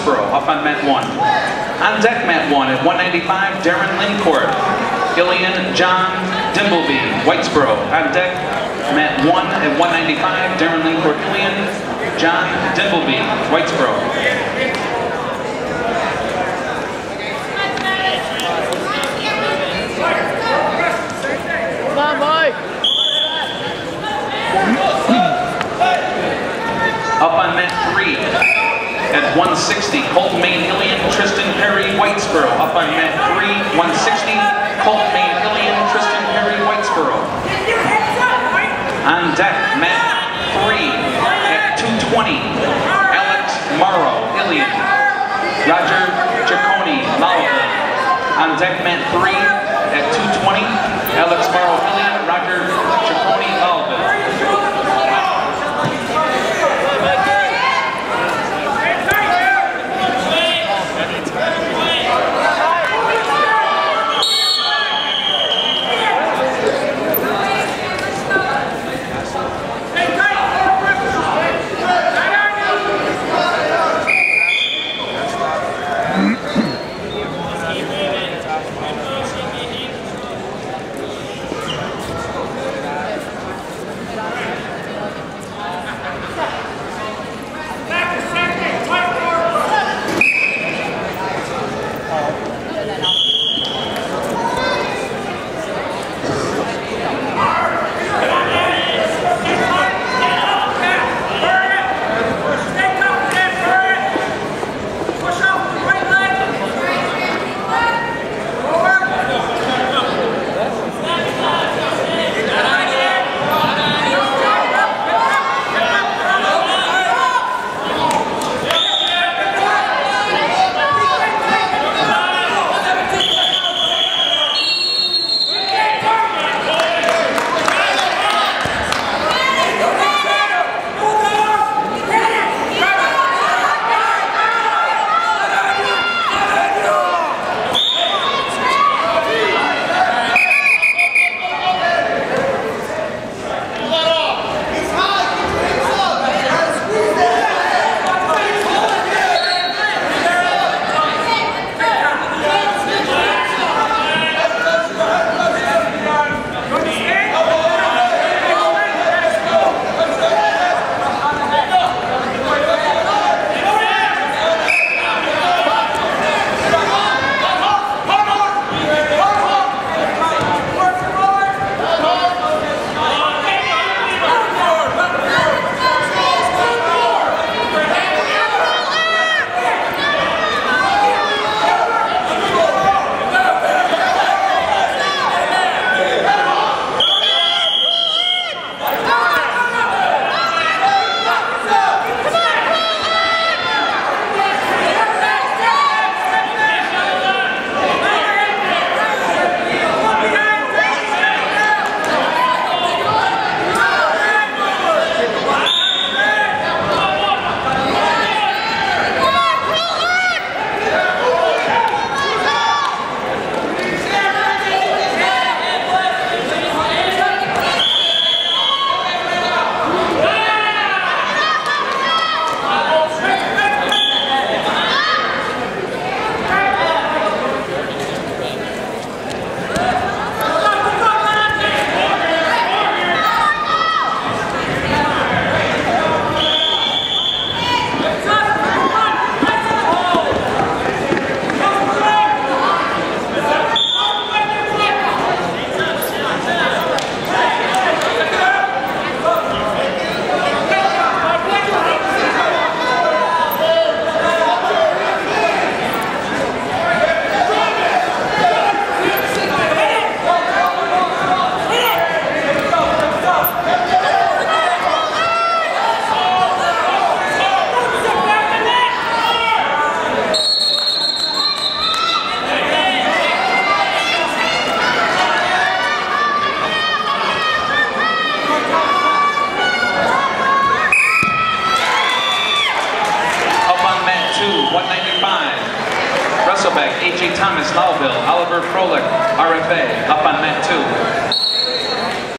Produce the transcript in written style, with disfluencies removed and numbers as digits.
Whitesboro, up on mat 1. On deck mat 1 at 195, Darren Lincourt, Ilian John Dimbleby, Whitesboro. On deck mat 1 at 195, Darren Lincourt, Ilian John Dimbleby, Whitesboro. Come on, Mike. Up on mat 3 at 160, Colt Main Ilian, Tristan Perry, Whitesboro. Up on mat 3, 160, Colt Main Ilian, Tristan Perry, Whitesboro. On deck, mat 3 at 220, Alex Morrow, Ilian, Roger Ciccone, Louisville. On deck, mat 3 at 220, Alex Morrow, Ilian, Roger Ciccone, Louisville. Thomas, Lowville, Oliver Froelich, RFA, up on mat 2.